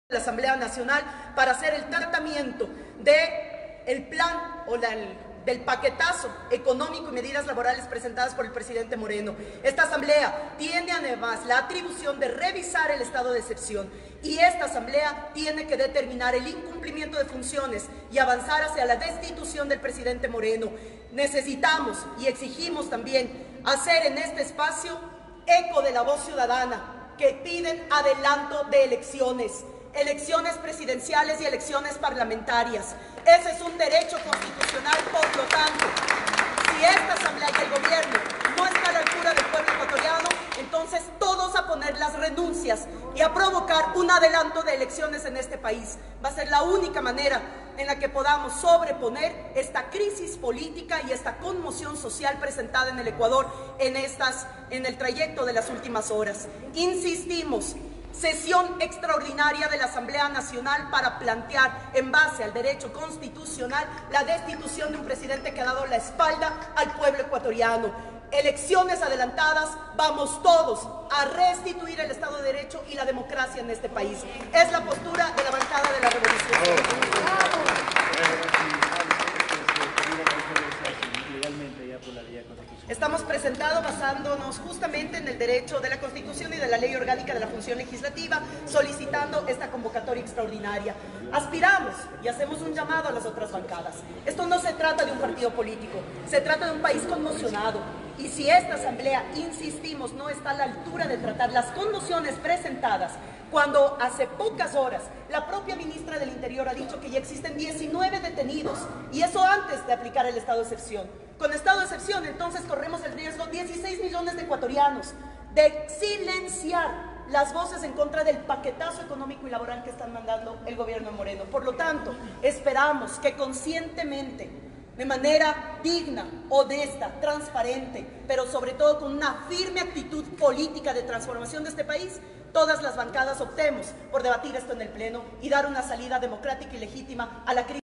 la Asamblea Nacional para hacer el tratamiento del plan o del paquetazo económico y medidas laborales presentadas por el presidente Moreno. Esta Asamblea tiene además la atribución de revisar el estado de excepción y esta Asamblea tiene que determinar el incumplimiento de funciones y avanzar hacia la destitución del presidente Moreno. Necesitamos y exigimos también hacer en este espacio eco de la voz ciudadana que piden adelanto de elecciones presidenciales y elecciones parlamentarias. Ese es un derecho constitucional, por lo tanto, si esta Asamblea y el gobierno no están a la altura del pueblo ecuatoriano, entonces todos a poner las renuncias y a provocar un adelanto de elecciones en este país. Va a ser la única manera en la que podamos sobreponer esta crisis política y esta conmoción social presentada en el Ecuador en el trayecto de las últimas horas. Insistimos, sesión extraordinaria de la Asamblea Nacional para plantear, en base al derecho constitucional, la destitución de un presidente que ha dado la espalda al pueblo ecuatoriano. Elecciones adelantadas, vamos todos a restituir el Estado de Derecho y la democracia en este país. Es la postura de la bancada de la Revolución. Estamos presentados basándonos justamente en el derecho de la Constitución y de la Ley Orgánica de la Función Legislativa, solicitando esta convocatoria extraordinaria. Aspiramos y hacemos un llamado a las otras bancadas. Esto no se trata de un partido político, se trata de un país conmocionado. Y si esta Asamblea, insistimos, no está a la altura de tratar las conmociones presentadas, cuando hace pocas horas la propia ministra del Interior ha dicho que ya existen 19 detenidos, y eso antes de aplicar el estado de excepción. Con estado de excepción, entonces, corremos el riesgo, 16 millones de ecuatorianos, de silenciar las voces en contra del paquetazo económico y laboral que están mandando el gobierno Moreno. Por lo tanto, esperamos que conscientemente, de manera digna, honesta, transparente, pero sobre todo con una firme actitud política de transformación de este país, todas las bancadas optemos por debatir esto en el Pleno y dar una salida democrática y legítima a la crisis.